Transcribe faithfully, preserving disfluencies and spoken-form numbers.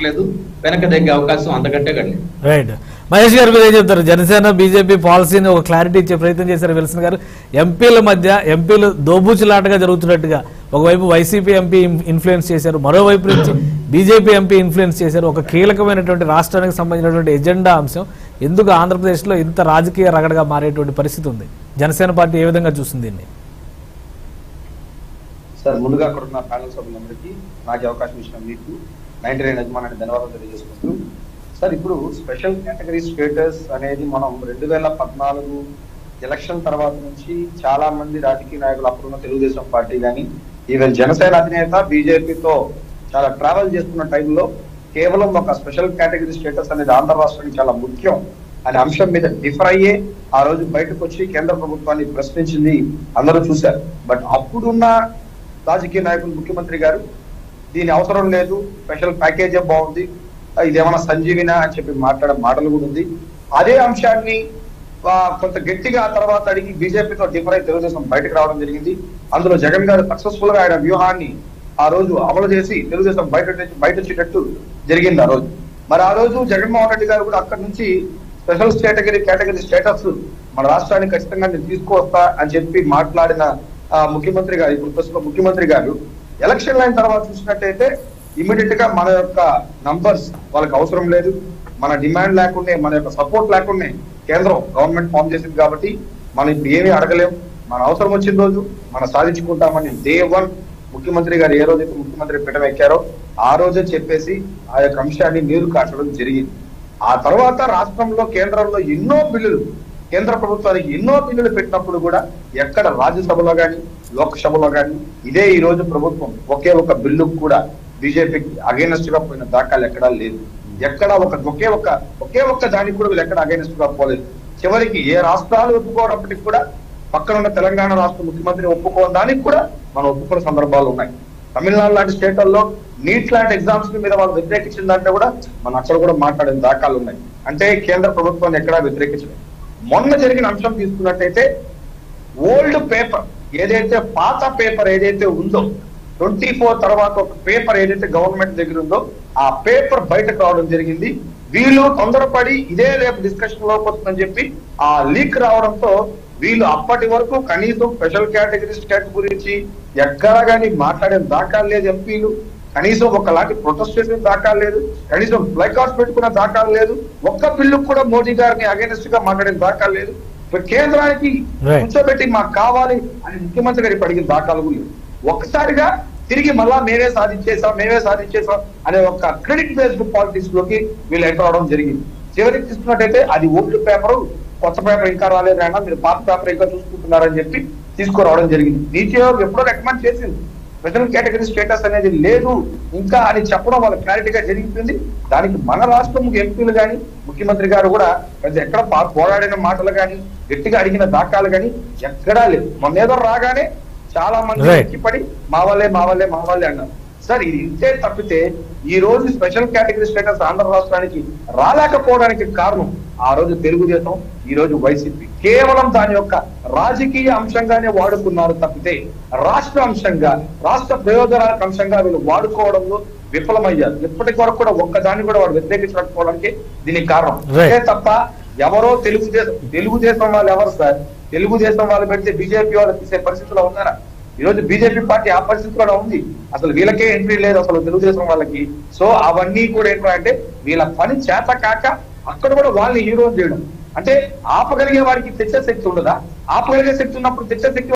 రావట్లేదు, వెనక దగ్గే అవకాశం అంతకంటే కండి. రైట్. మహేష్ గారు మీరు ఏం చెప్తారు? జనసేన బీజేపీ పాలసీని ఒక క్లారిటీ ఇచ్చే ప్రయత్నం చేశారు విల్సన్ గారు. ఎంపీల మధ్య ఎంపీలు దోబూచులాటగా జరుగుతున్నట్టుగా ఒకవైపు వైసీపీ ఎంపీ ఇన్ఫ్లుయెన్స్ చేశారు, మరోవైపు నుంచి బీజేపీ ఎంపీ ఇన్ఫ్లుయెన్స్ చేశారు. ఒక కీలకమైనటువంటి రాష్ట్రానికి సంబంధించినటువంటి ఎజెండా అంశం ఎందుకు ఆంధ్రప్రదేశ్లో ఇంత రాజకీయ రగడగా మారేటువంటి పరిస్థితి ఉంది? జనసేన పార్టీ ఏ విధంగా చూస్తుంది దీన్ని? సార్, ముందుగా అక్కడ ఉన్న ప్యానల్ సభ్యులందరికీ నాకు అవకాశం ఇచ్చిన మీకు నైన్టీ నైన్ యజమానాన్ని ధన్యవాదాలు తెలియజేసుకుంటూ, సార్ ఇప్పుడు స్పెషల్ కేటగిరీ స్టేటస్ అనేది మనం రెండు వేల పద్నాలుగు ఎలక్షన్ తర్వాత నుంచి చాలా మంది రాజకీయ నాయకులు, అప్పుడున్న తెలుగుదేశం పార్టీ కానీ ఈవెన్ జనసేన అధినేత బీజేపీతో చాలా ట్రావెల్ చేస్తున్న టైంలో కేవలం ఒక స్పెషల్ కేటగిరీ స్టేటస్ అనేది ఆంధ్ర రాష్ట్రానికి చాలా ముఖ్యం అనే అంశం మీద డిఫర్ అయ్యే ఆ రోజు బయటకు వచ్చి కేంద్ర ప్రభుత్వాన్ని ప్రశ్నించింది అందరూ చూశారు. బట్ అప్పుడున్న రాజకీయ నాయకులు, ముఖ్యమంత్రి గారు దీని అవసరం లేదు, స్పెషల్ ప్యాకేజే బాగుంది, ఇదేమన్నా సంజీవినా అని చెప్పి మాట్లాడే మాటలు కూడా ఉంది. అదే అంశాన్ని కొంత గట్టిగా ఆ తర్వాత అడిగి బీజేపీతో డిఫర్ అయి తెలుగుదేశం బయటకు రావడం జరిగింది. అందులో జగన్ గారు సక్సెస్ఫుల్ గా ఆయన వ్యూహాన్ని ఆ రోజు అమలు చేసి తెలుగుదేశం బయట బయట వచ్చేటట్టు జరిగింది ఆ రోజు. మరి ఆ రోజు జగన్మోహన్ రెడ్డి గారు కూడా అక్కడి నుంచి స్పెషల్ కేటగిరీ కేటగిరీ స్టేటస్ మన రాష్ట్రానికి ఖచ్చితంగా నేను తీసుకువస్తా అని చెప్పి మాట్లాడిన ముఖ్యమంత్రి గారు, ఇప్పుడు ప్రస్తుతం ముఖ్యమంత్రి గారు ఎలక్షన్ అయిన తర్వాత చూసినట్టయితే ఇమీడియట్ గా మన యొక్క నంబర్స్ వాళ్ళకి అవసరం లేదు, మన డిమాండ్ లేకుండా, మన యొక్క సపోర్ట్ లేకుండా కేంద్రం గవర్నమెంట్ ఫామ్ చేసింది కాబట్టి మనం ఇప్పుడు ఏమీ అడగలేం, మన అవసరం వచ్చిన రోజు మనం సాధించుకుంటామని డే వన్ ముఖ్యమంత్రి గారు ఏ రోజైతే ముఖ్యమంత్రి పీఠం ఎక్కారో ఆ రోజే చెప్పేసి ఆ యొక్క అంశాన్ని నీరు కాచడం జరిగింది. ఆ తర్వాత రాష్ట్రంలో కేంద్రంలో ఎన్నో బిల్లులు, కేంద్ర ప్రభుత్వానికి ఎన్నో బిల్లులు పెట్టినప్పుడు కూడా ఎక్కడ రాజ్యసభలో కానీ లోక్సభలో కానీ ఇదే ఈ రోజు ప్రభుత్వం ఒకే ఒక బిల్లు కూడా బీజేపీకి అగైనెస్ట్ గా పోయిన దాఖలు ఎక్కడా లేదు. ఎక్కడ ఒక ఒకే ఒక్క ఒకే ఒక్క దానికి కూడా వీళ్ళు ఎక్కడ అగైనెస్ట్ గా పోలేదు. చివరికి ఏ రాష్ట్రాలు ఒప్పుకోవడానికి కూడా పక్కన ఉన్న తెలంగాణ రాష్ట్ర ముఖ్యమంత్రిని ఒప్పుకోవడానికి కూడా మనం ఒప్పుకున్న సందర్భాలు ఉన్నాయి. తమిళనాడు లాంటి స్టేట్లలో నీట్ లాంటి ఎగ్జామ్స్ మీద వాళ్ళు వ్యతిరేకించిందంటే కూడా మనం అక్కడ కూడా మాట్లాడిన దాఖలు ఉన్నాయి. అంటే కేంద్ర ప్రభుత్వాన్ని ఎక్కడా వ్యతిరేకించలేదు. మొన్న జరిగిన అంశం తీసుకున్నట్టయితే ఓల్డ్ పేపర్ ఏదైతే పాత పేపర్ ఏదైతే ఉందో ట్వంటీ ఫోర్ తర్వాత ఒక పేపర్ ఏదైతే గవర్నమెంట్ దగ్గర ఉందో ఆ పేపర్ బయటకు రావడం జరిగింది. వీళ్ళు తొందరపడి ఇదే రేపు డిస్కషన్ లోకి వస్తుందని చెప్పి ఆ లీక్ రావడంతో వీళ్ళు అప్పటి వరకు కనీసం స్పెషల్ కేటగిరీ స్టేట్ గురించి ఎక్కడ కానీ మాట్లాడిన దాఖలు లేదు. ఎంపీలు కనీసం ఒకలాంటి ప్రొటెస్ట్ చేసిన దాఖలు లేదు, కనీసం ప్లైకార్డ్స్ పెట్టుకున్న దాఖలు లేదు, ఒక్క బిల్లు కూడా మోదీ గారిని అగైనెస్ట్ గా మాట్లాడిన దాఖలు లేదు. కేంద్రానికి కూర్చోబెట్టి మాకు కావాలి అని ముఖ్యమంత్రి గారికి అడిగిన దాఖలు లేదు. ఒక్కసారిగా తిరిగి మళ్ళా మేమే సాధించేసాం మేమే సాధించేసాం అనే ఒక క్రెడిట్ బేస్డ్ పాలిటిక్స్ లోకి వీళ్ళు ఎంటర్ అవడం జరిగింది. చివరికి తీసుకున్నట్టయితే అది ఓల్డ్ పేపర్, కొత్త పేపర్ ఇంకా రాలేదు అయినా మీరు పాత పేపర్ ఇంకా చూసుకుంటున్నారని చెప్పి తీసుకురావడం జరిగింది. నీతి ఆయోగ్ ఎప్పుడో రికమెండ్ చేసింది స్పెషల్ కేటగిరీ స్టేటస్ అనేది లేదు ఇంకా అని చెప్పడం వాళ్ళ క్లారిటీగా జరిగిపోయింది. దానికి మన రాష్ట్రం ఎంపీలు కానీ ముఖ్యమంత్రి గారు కూడా ఎక్కడ పోరాడిన మాటలు కానీ గట్టిగా అడిగిన దాఖలు కానీ ఎక్కడా లేదు. మొన్న ఏదో రాగానే చాలా మంది ఎక్కిపడి మా వాళ్ళే మా వాళ్ళే మా వాళ్ళే అన్నారు. సార్ ఇది ఇంతే తప్పితే ఈ రోజు స్పెషల్ కేటగిరీ స్టేటస్ ఆంధ్ర రాష్ట్రానికి రాలేకపోవడానికి కారణం ఆ రోజు తెలుగుదేశం, ఈ రోజు వైసీపీ కేవలం దాని యొక్క రాజకీయ అంశంగానే వాడుకున్నారు తప్పితే రాష్ట్ర అంశంగా రాష్ట్ర ప్రయోజనాలకు అంశంగా వీళ్ళు వాడుకోవడంలో విఫలమయ్యారు. ఇప్పటి వరకు కూడా ఒక్కదాన్ని కూడా వాడు వ్యతిరేకించకపోవడానికి దీనికి కారణం అంతే తప్ప ఎవరో తెలుగుదేశం తెలుగుదేశం వాళ్ళు ఎవరు సార్? తెలుగుదేశం వాళ్ళు పెడితే బీజేపీ వాళ్ళు తీసే పరిస్థితిలో ఉన్నారా? ఈ రోజు బీజేపీ పార్టీ ఆ పరిస్థితిలో ఉంది. అసలు వీళ్ళకే ఎంట్రీ లేదు అసలు తెలుగుదేశం వాళ్ళకి. సో అవన్నీ కూడా ఏంటంటే వీళ్ళ పని చేత కాక అక్కడ కూడా వాళ్ళని హీరో చేయడం. అంటే ఆపగలిగే వాడికి తెచ్చే శక్తి ఉండదా? ఆపగలిగే శక్తి ఉన్నప్పుడు తెచ్చే శక్తి